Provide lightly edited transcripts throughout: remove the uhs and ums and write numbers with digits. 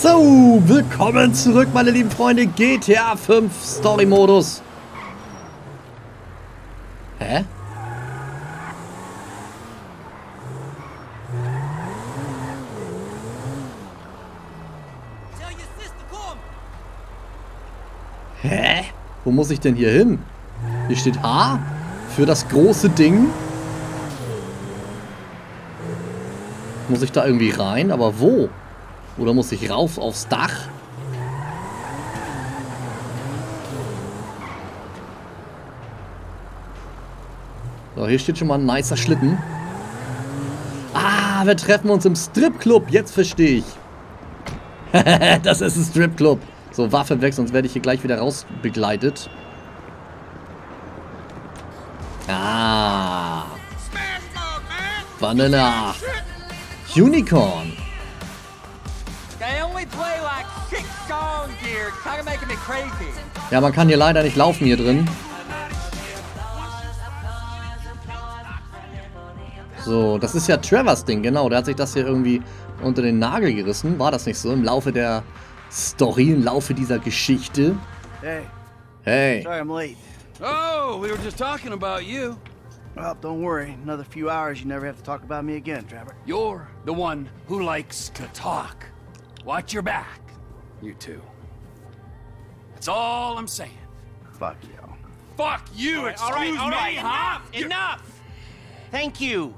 So, willkommen zurück, meine lieben Freunde. GTA 5 Story-Modus. Hä? Hä? Wo muss ich denn hier hin? Hier steht H für das große Ding. Muss ich da irgendwie rein? Aber wo? Oder muss ich rauf aufs Dach? So, hier steht schon mal ein nicer Schlitten. Ah, wir treffen uns im Stripclub. Jetzt verstehe ich. Das ist ein Stripclub. So, Waffe weg, sonst werde ich hier gleich wieder raus begleitet. Ah. Vanilla. Unicorn. Ja, man kann hier leider nicht laufen hier drin. So, das ist ja Trevors Ding, genau. Der hat sich das hier irgendwie unter den Nagel gerissen. War das nicht so? Im Laufe der Story, im Laufe dieser Geschichte. Hey. Hey. Sorry I'm late. Oh, we were just talking about you. Well, don't worry. Another few hours, you never have to talk about me again, Trevor. You're the one who likes to talk. Watch your back, you two. That's all I'm saying. Fuck you. Fuck you, excuse me, huh? Enough! Thank you.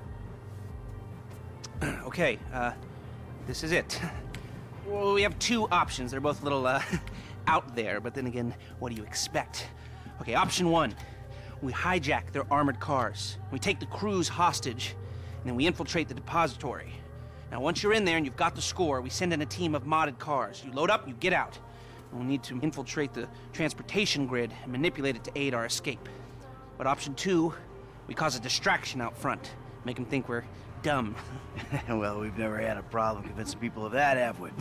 Okay, this is it. Well, we have two options. They're both a little, out there, but then again, what do you expect? Okay, option one. We hijack their armored cars. We take the crews hostage, and then we infiltrate the depository. Now, once you're in there and you've got the score, we send in a team of modded cars. You load up, you get out. We'll need to infiltrate the transportation grid and manipulate it to aid our escape. But option two, we cause a distraction out front. Make them think we're dumb. Well, we've never had a problem convincing people of that, have we?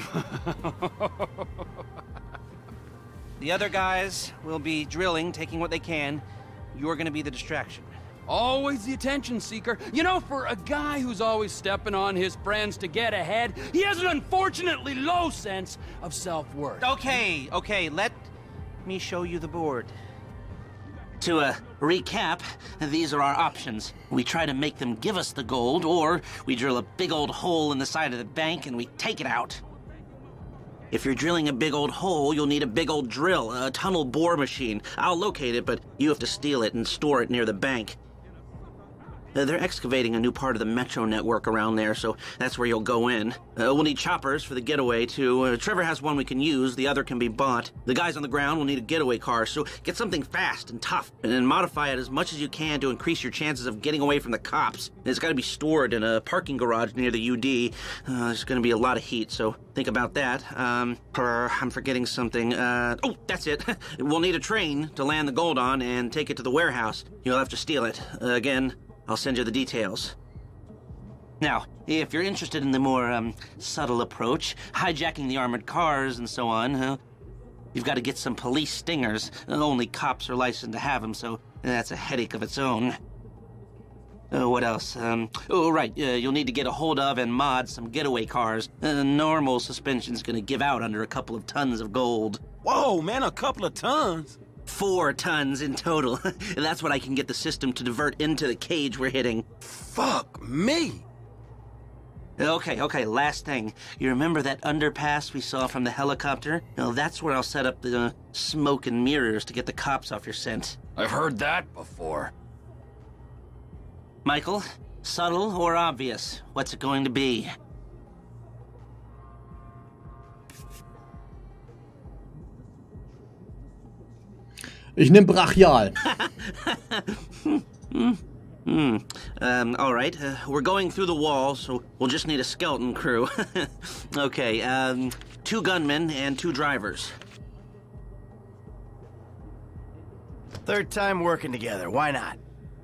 The other guys will be drilling, taking what they can. You're gonna be the distraction. Always the attention seeker. You know, for a guy who's always stepping on his friends to get ahead, he has an unfortunately low sense of self-worth. Okay, let me show you the board. To recap, these are our options. We try to make them give us the gold, or we drill a big old hole in the side of the bank and we take it out. If you're drilling a big old hole, you'll need a big old drill, a tunnel bore machine. I'll locate it, but you have to steal it and store it near the bank. They're excavating a new part of the metro network around there, so that's where you'll go in. We'll need choppers for the getaway, too. Trevor has one we can use, the other can be bought. The guys on the ground will need a getaway car, so get something fast and tough, and then modify it as much as you can to increase your chances of getting away from the cops. It's got to be stored in a parking garage near the UD. There's going to be a lot of heat, so think about that. I'm forgetting something. Oh, that's it. We'll need a train to land the gold on and take it to the warehouse. You'll have to steal it. Again, I'll send you the details. Now, if you're interested in the more, subtle approach, hijacking the armored cars and so on, you've got to get some police stingers. Only cops are licensed to have them, so that's a headache of its own. What else? Oh, right, you'll need to get a hold of and mod some getaway cars. Normal suspension's gonna give out under a couple of tons of gold. Whoa, man, a couple of tons? 4 tons in total. That's what I can get the system to divert into the cage we're hitting. Fuck me. Okay, last thing. You remember that underpass we saw from the helicopter? Well, that's where I'll set up the smoke and mirrors to get the cops off your scent. I've heard that before. Michael, subtle or obvious? What's it going to be? Ich nehm brachial. All right. We're going through the wall, so we'll just need a skeleton crew. Okay, 2 gunmen and 2 drivers. Third time working together, why not?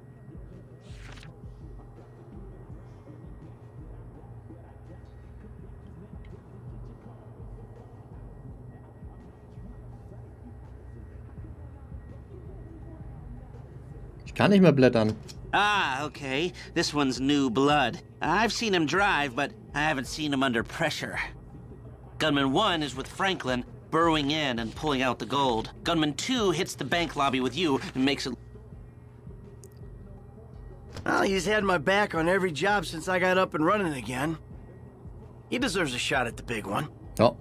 Ich kann nicht mehr blättern. Ah, okay. This one's new blood. I've seen him drive, but I haven't seen him under pressure. Gunman 1 is with Franklin, burrowing in and pulling out the gold. Gunman 2 hits the bank lobby with you and makes it... Well, he's had my back on every job since I got up and running again. He deserves a shot at the big one. Oh.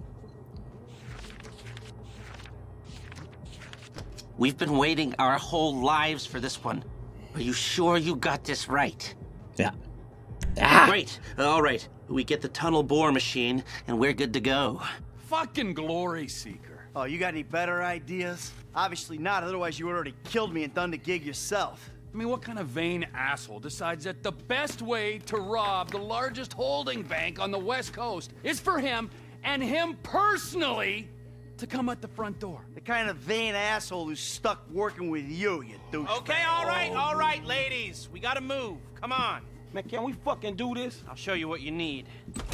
We've been waiting our whole lives for this one. Are you sure you got this right? Ja. Ah. Great. All right. We get the tunnel bore machine, and we're good to go. Fucking glory seeker. Oh, you got any better ideas? Obviously not, otherwise you would already killed me and done the gig yourself. I mean, what kind of vain asshole decides that the best way to rob the largest holding bank on the West Coast is for him, and him personally, to come at the front door? The kind of vain asshole who's stuck working with you douche. Okay, all right, ladies. We gotta move. Come on. Man, can we fucking do this? I'll show you what you need.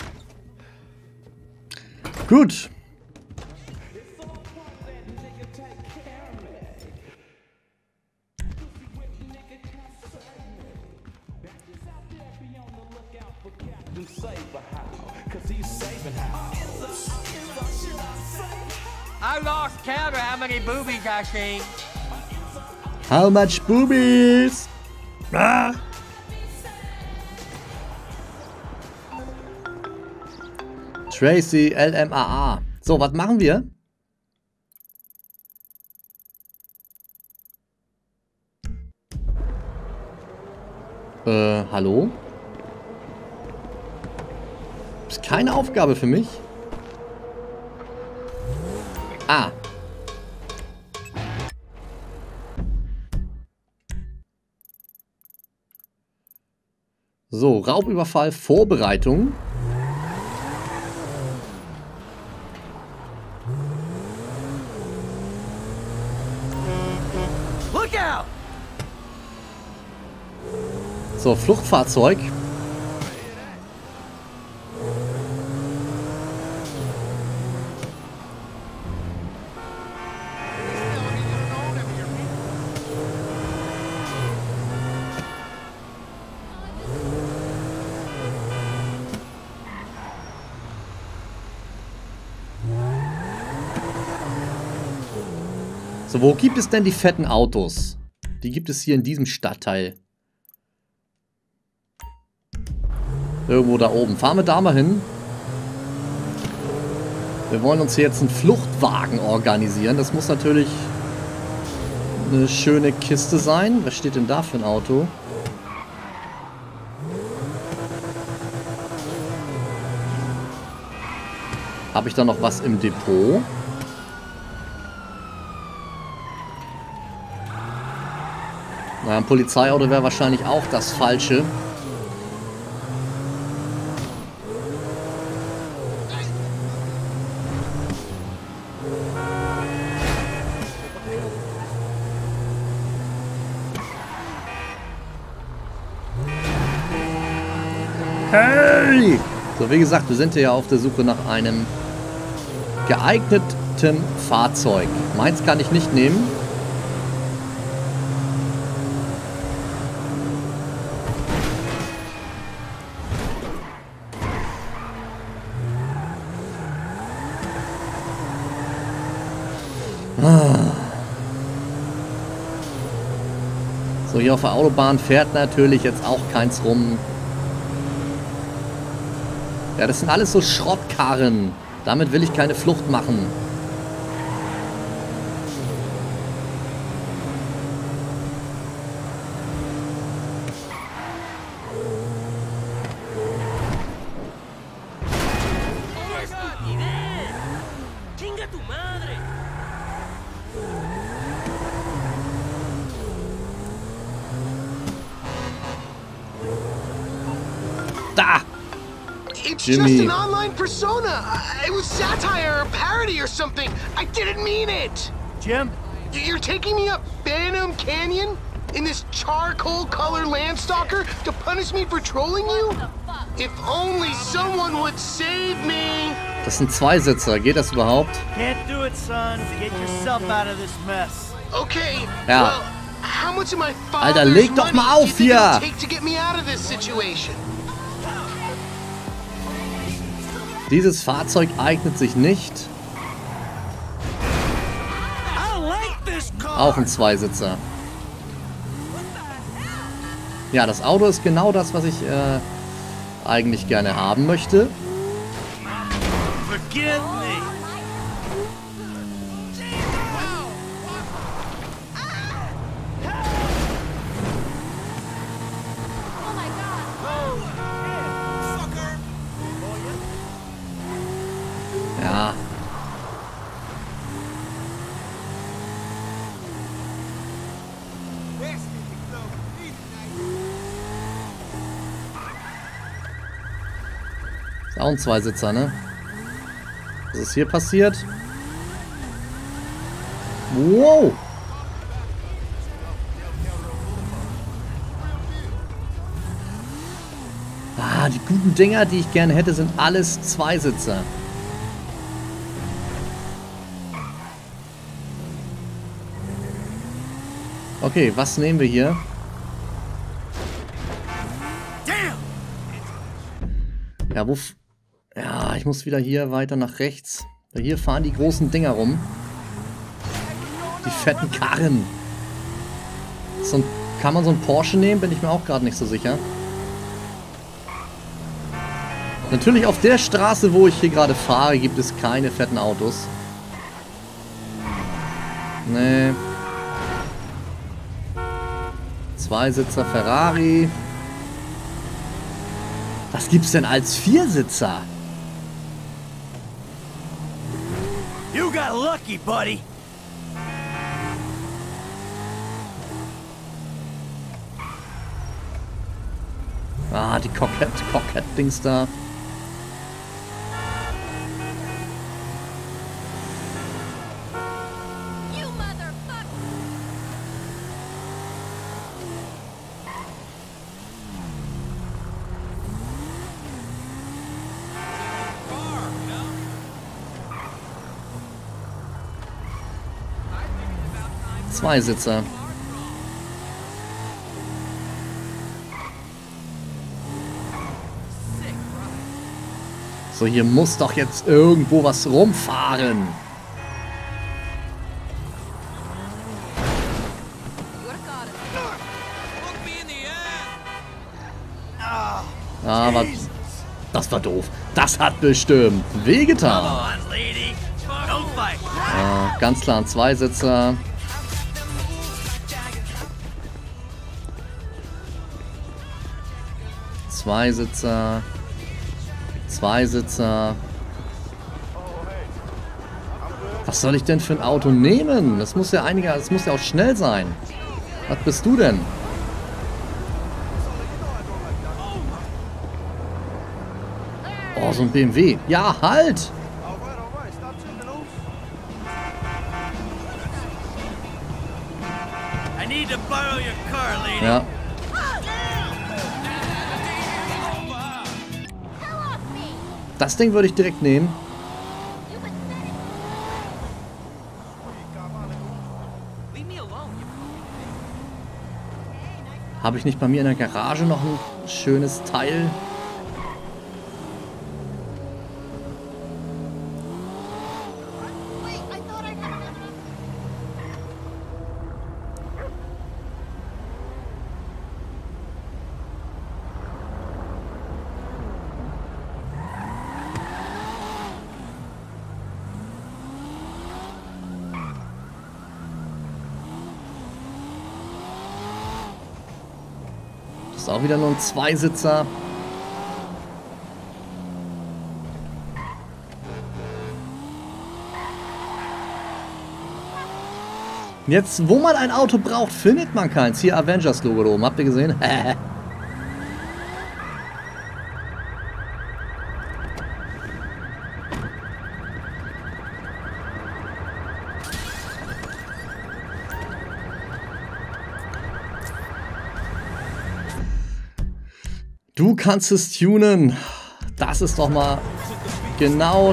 Gut. I lost count of how many boobies I seen. How much boobies? Ah. Tracy LMAA. So, was machen wir? Hallo? Ist keine Aufgabe für mich. Ah. So, Raubüberfall, Vorbereitung. Look out! So, Fluchtfahrzeug. So, wo gibt es denn die fetten Autos? Die gibt es hier in diesem Stadtteil. Irgendwo da oben. Fahren wir da mal hin. Wir wollen uns hier jetzt einen Fluchtwagen organisieren. Das muss natürlich eine schöne Kiste sein. Was steht denn da für ein Auto? Habe ich da noch was im Depot? Na, ein Polizeiauto wäre wahrscheinlich auch das Falsche. Hey! So, wie gesagt, wir sind hier ja auf der Suche nach einem geeigneten Fahrzeug. Meins kann ich nicht nehmen. So, hier auf der Autobahn fährt natürlich jetzt auch keins rum. Ja, das sind alles so Schrottkarren. Damit will ich keine Flucht machen. Da! It's Jimmy. just an online persona. It was satire or parody or something. I didn't mean it. Jim? You're taking me up Banham Canyon in this charcoal color Landstalker to punish me for trolling you? If only someone would save me. Das sind Zweisitzer. Geht das überhaupt? Can't do it, son. Get yourself out of this mess. Okay. Ja. Well, how much of my Alter, father's leg doch mal money do you auf think hier. it'll take to get me out of this situation? Dieses Fahrzeug eignet sich nicht. Auch ein Zweisitzer. Ja, das Auto ist genau das, was ich eigentlich gerne haben möchte. Forgive me. Ja. Ist auch ein Zweisitzer, ne? Was ist hier passiert? Wow! Ah, die guten Dinger, die ich gerne hätte, sind alles Zweisitzer. Okay, was nehmen wir hier? Ja, ja, ich muss wieder hier weiter nach rechts. Hier fahren die großen Dinger rum. Die fetten Karren. Kann man so einen Porsche nehmen? Bin ich mir auch gerade nicht so sicher. Natürlich auf der Straße, wo ich hier gerade fahre, gibt es keine fetten Autos. Nee. Zweisitzer Ferrari. Was gibt's denn als Viersitzer? You got lucky, buddy. Ah, die Cockhead-Dings da. Zweisitzer. So, hier muss doch jetzt irgendwo was rumfahren. Aber das war doof. Das hat bestimmt wehgetan. Ja, ganz klar ein Zweisitzer. Zweisitzer. Zweisitzer. Was soll ich denn für ein Auto nehmen? Das muss ja das muss ja auch schnell sein. Was bist du denn? Oh, so ein BMW. Ja, halt! I need to borrow your car, lady. Ja. Das Ding würde ich direkt nehmen. Habe ich nicht bei mir in der Garage noch ein schönes Teil? Ist auch wieder nur ein Zweisitzer. Jetzt, wo man ein Auto braucht, findet man keins. Hier Avengers-Logo da oben. Habt ihr gesehen? Du kannst es tunen. Das ist doch mal genau...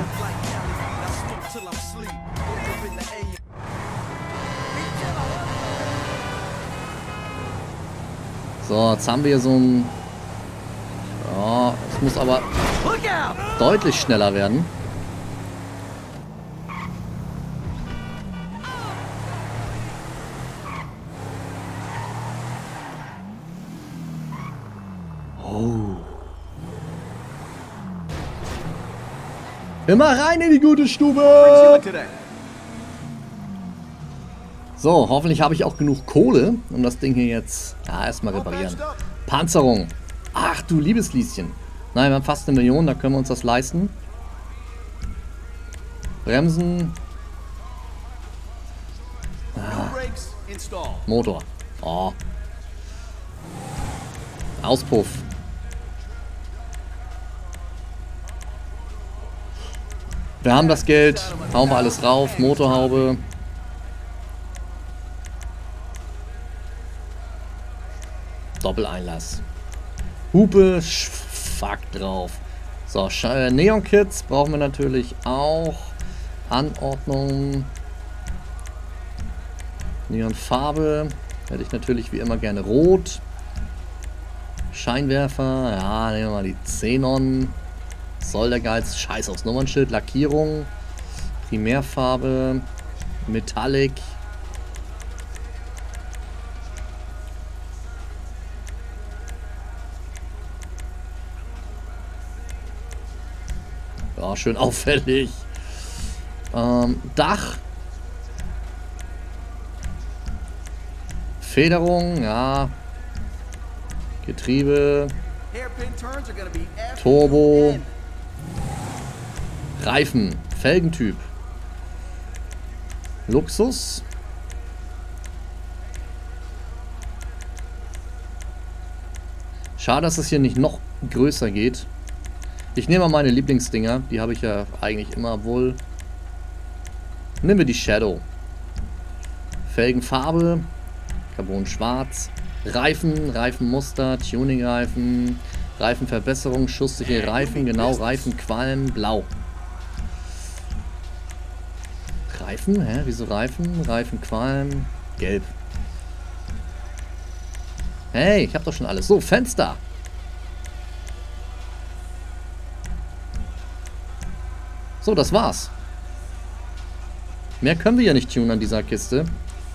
So, jetzt haben wir hier so ein... Ja, es muss aber deutlich schneller werden. Oh. Immer rein in die gute Stube! So, hoffentlich habe ich auch genug Kohle, um das Ding hier jetzt erstmal reparieren. Panzerung. Ach du liebes Lieschen. Nein, wir haben fast 1 Million, da können wir uns das leisten. Bremsen. Motor. Oh. Auspuff. Wir haben das Geld. Hauen wir alles rauf. Motorhaube. Doppeleinlass. Hupe. Fuck drauf. So, Neon-Kits brauchen wir natürlich auch. Anordnung. Neonfarbe. Hätte ich natürlich wie immer gerne rot. Scheinwerfer. Ja, nehmen wir mal die Xenon. Soll der Geiz. Scheiß aufs Nummernschild. Lackierung. Primärfarbe. Metallic. Ja, schön auffällig. Dach. Federung, ja. Getriebe. Turbo. Reifen. Felgentyp. Luxus. Schade, dass es hier nicht noch größer geht. Ich nehme mal meine Lieblingsdinger. Die habe ich ja eigentlich immer wohl. Nehmen wir die Shadow. Felgenfarbe. Carbon schwarz. Reifen. Reifenmuster. Tuning-Reifen. Reifenverbesserung. Schusssichere Reifen. Genau. Reifenqualm. Blau. Reifen? Hä? Wieso Reifen? Reifenqualm. Gelb. Hey, ich habe doch schon alles. So, Fenster. So, das war's. Mehr können wir ja nicht tunen an dieser Kiste.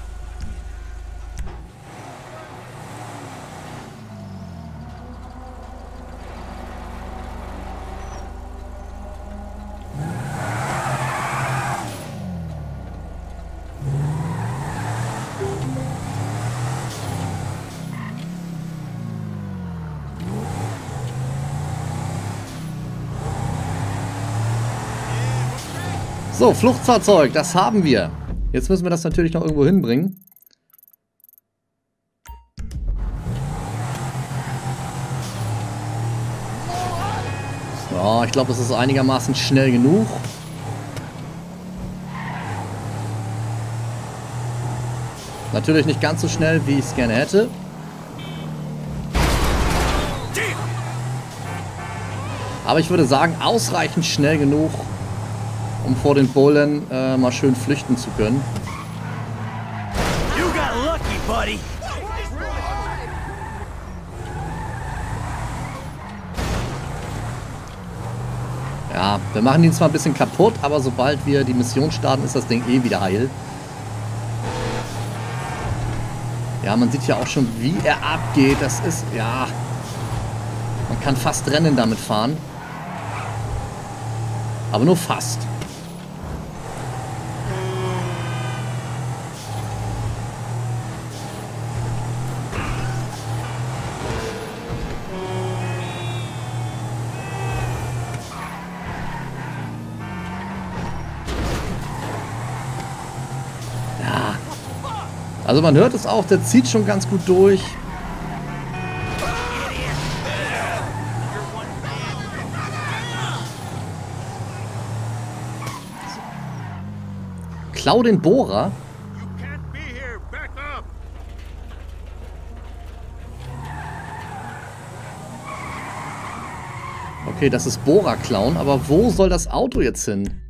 So, Fluchtfahrzeug, das haben wir. Jetzt müssen wir das natürlich noch irgendwo hinbringen. So, ich glaube, das ist einigermaßen schnell genug. Natürlich nicht ganz so schnell, wie ich es gerne hätte. Aber ich würde sagen, ausreichend schnell genug, um vor den Bullen mal schön flüchten zu können. You got lucky, buddy. Ja, wir machen ihn zwar ein bisschen kaputt, aber sobald wir die Mission starten, ist das Ding eh wieder heil. Ja, man sieht ja auch schon, wie er abgeht. Das ist, ja, man kann fast Rennen damit fahren. Aber nur fast. Also man hört es auch, der zieht schon ganz gut durch. Klau den Bohrer. Okay, das ist Bohrer klauen, aber wo soll das Auto jetzt hin?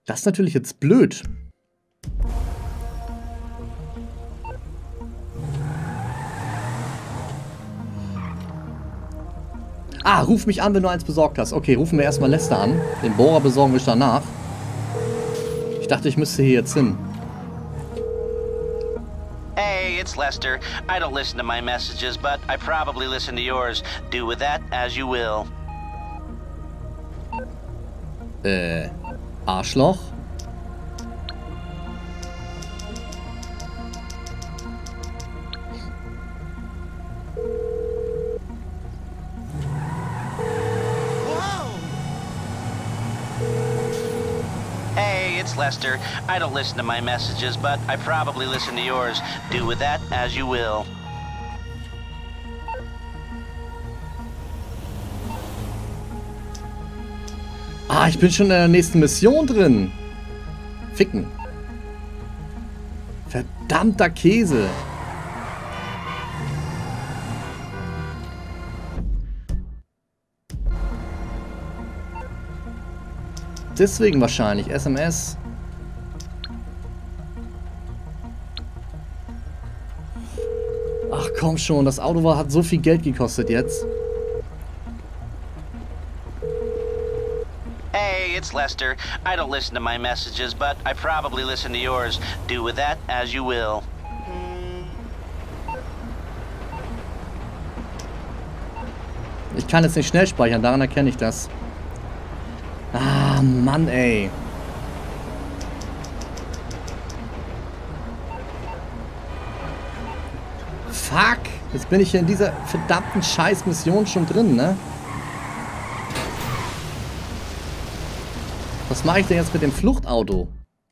Das ist natürlich jetzt blöd. Ah, ruf mich an, wenn du eins besorgt hast. Okay, rufen wir erstmal Lester an. Den Bohrer besorgen wir danach. Ich dachte, ich müsste hier jetzt hin. Hey, it's Lester. I don't listen to my messages, but I probably listen to yours. Do with that as you will. Arschloch? Hey, it's Lester. I don't listen to my messages, but I probably listen to yours. Do with that as you will. Ah, ich bin schon in der nächsten Mission drin. Ficken. Verdammter Käse. Deswegen wahrscheinlich. SMS. Ach komm schon, das Auto hat so viel Geld gekostet jetzt. Hey, it's Lester. I don't listen to my messages, but I probably listen to yours. Do with that as you will. Ich kann jetzt nicht schnell speichern, daran erkenne ich das. Ah, Mann, ey. Fuck. Jetzt bin ich hier in dieser verdammten Scheiß-Mission schon drin, ne? Was mache ich denn jetzt mit dem Fluchtauto?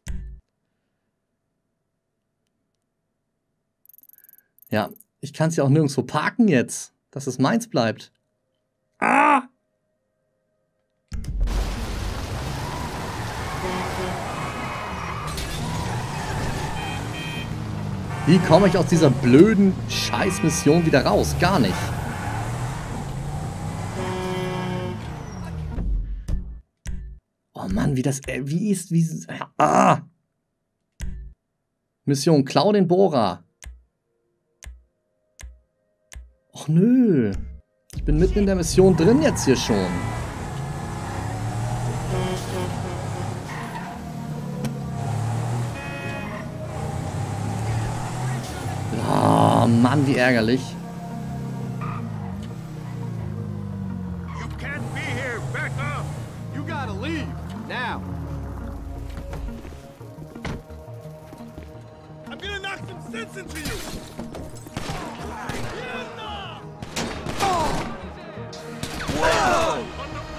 Ja, ich kann es ja auch nirgendwo parken jetzt, dass es meins bleibt. Ah! Wie komme ich aus dieser blöden Scheiß-Mission wieder raus? Gar nicht. Oh Mann, Mission, klau den Bohrer. Och nö. Ich bin mitten in der Mission drin jetzt hier schon. Oh Mann, wie ärgerlich. You can't be here. Back up. You gotta leave now. I'm gonna knock some sense into you. Whoa!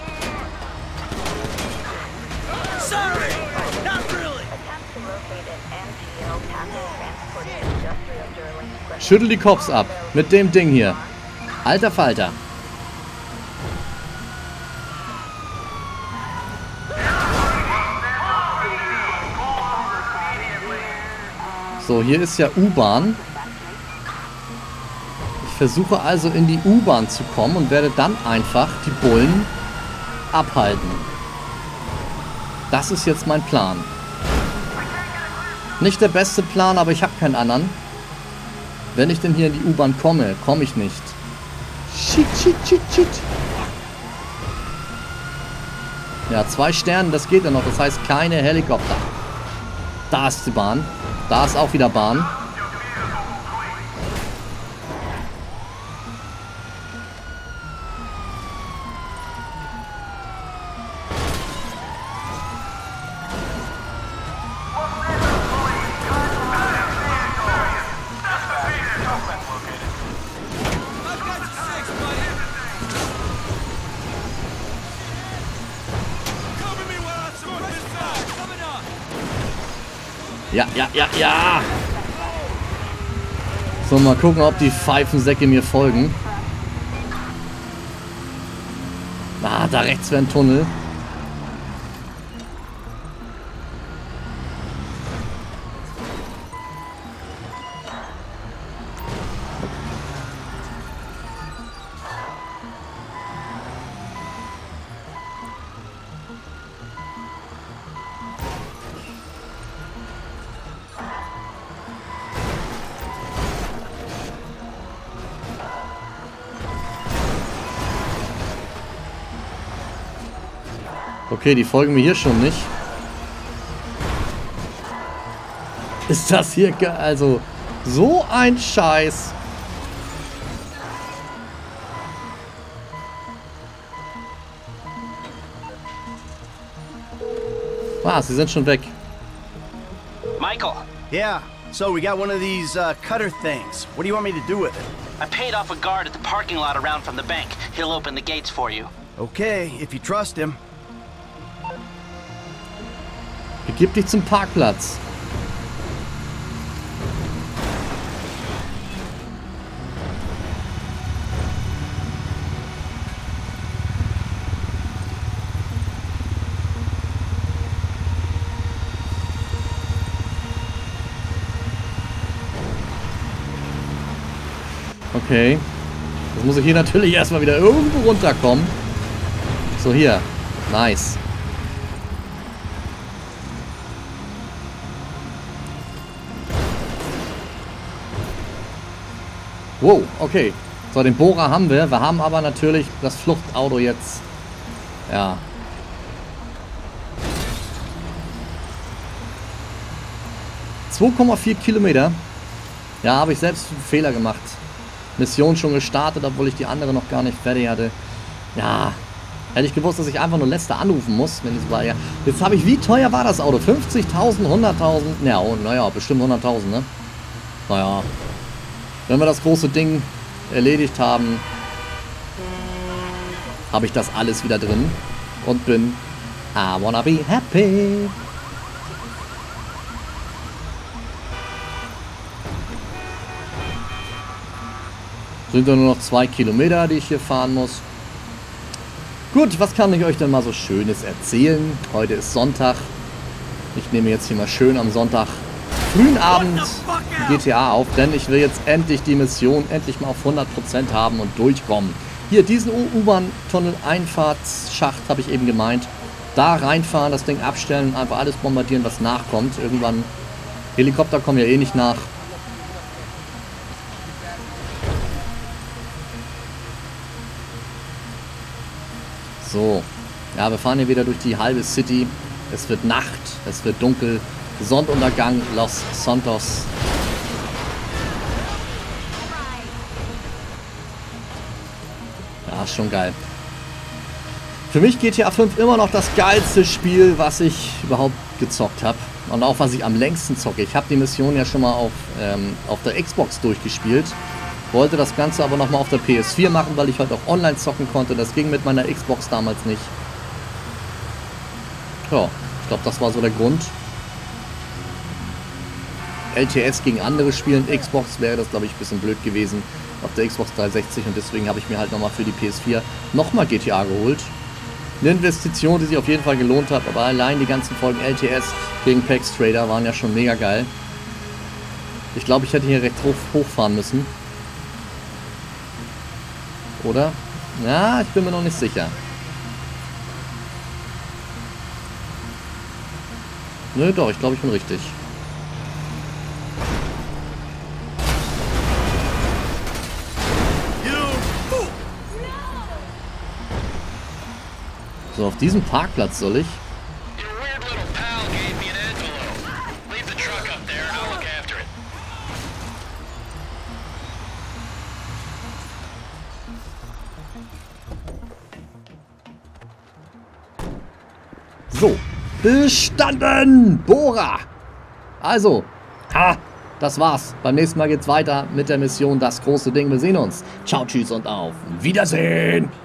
Sorry, not really. Schüttel die Cops ab. Mit dem Ding hier. Alter Falter. So, hier ist ja U-Bahn. Ich versuche also in die U-Bahn zu kommen und werde dann einfach die Bullen abhalten. Das ist jetzt mein Plan. Nicht der beste Plan, aber ich habe keinen anderen. Wenn ich denn hier in die U-Bahn komme, komme ich nicht. Shit, shit, shit, shit. Ja, 2 Sterne, das geht ja noch. Das heißt keine Helikopter. Da ist die Bahn. Da ist auch wieder Bahn. Ja, ja, ja, ja. So, mal gucken, ob die Pfeifensäcke mir folgen. Ah, da rechts wäre ein Tunnel. Okay, die folgen mir hier schon nicht. Ist das hier geil? Also, so ein Scheiß. Ah, sie sind schon weg. Michael, Yeah, so we got one of these cutter things. What do you want me to do with it? I paid off a guard at the parking lot around from the bank. He'll open the gates for you. Okay, if you trust him. Begib dich zum Parkplatz. Okay. Jetzt muss ich hier natürlich erstmal wieder irgendwo runterkommen. So, hier. Nice. Wow, okay. So, den Bohrer haben wir. Wir haben aber natürlich das Fluchtauto jetzt. Ja. ...2,4 Kilometer. Ja, habe ich selbst einen Fehler gemacht. Mission schon gestartet, obwohl ich die andere noch gar nicht fertig hatte. Ja, hätte ich gewusst, dass ich einfach nur Lester anrufen muss, wenn es war. Ja. Jetzt habe ich, wie teuer war das Auto? 50.000, 100.000? Ja, oh, naja, bestimmt 100.000, ne? Naja, wenn wir das große Ding erledigt haben, habe ich das alles wieder drin und bin I wanna be happy. Sind ja nur noch 2 Kilometer, die ich hier fahren muss. Gut, was kann ich euch denn mal so Schönes erzählen? Heute ist Sonntag. Ich nehme jetzt hier mal schön am Sonntag frühen Abend GTA auf, denn ich will jetzt endlich die Mission endlich mal auf 100% haben und durchkommen. Hier, diesen U-Bahn-Tunnel-Einfahrtsschacht habe ich eben gemeint. Da reinfahren, das Ding abstellen und einfach alles bombardieren, was nachkommt. Irgendwann, Helikopter kommen ja eh nicht nach. So, ja, wir fahren hier wieder durch die halbe City. Es wird Nacht, es wird dunkel. Sonnenuntergang, Los Santos. Ja, ist schon geil. Für mich GTA 5 immer noch das geilste Spiel, was ich überhaupt gezockt habe. Und auch was ich am längsten zocke. Ich habe die Mission ja schon mal auf der Xbox durchgespielt. Wollte das Ganze aber nochmal auf der PS4 machen, weil ich halt auch online zocken konnte. Das ging mit meiner Xbox damals nicht. Ja, ich glaube, das war so der Grund. LTS gegen andere spielen. Xbox wäre das, glaube ich, ein bisschen blöd gewesen auf der Xbox 360. Und deswegen habe ich mir halt nochmal für die PS4 nochmal GTA geholt. Eine Investition, die sich auf jeden Fall gelohnt hat. Aber allein die ganzen Folgen LTS gegen PAX Trader waren ja schon mega geil. Ich glaube, ich hätte hier recht hochfahren müssen. Oder? Ja, ich bin mir noch nicht sicher. Nö, doch, ich glaube, ich bin richtig. So, auf diesem Parkplatz soll ich. So, bestanden! Bohrer! Also, das war's. Beim nächsten Mal geht's weiter mit der Mission Das große Ding. Wir sehen uns. Ciao, tschüss und auf Wiedersehen!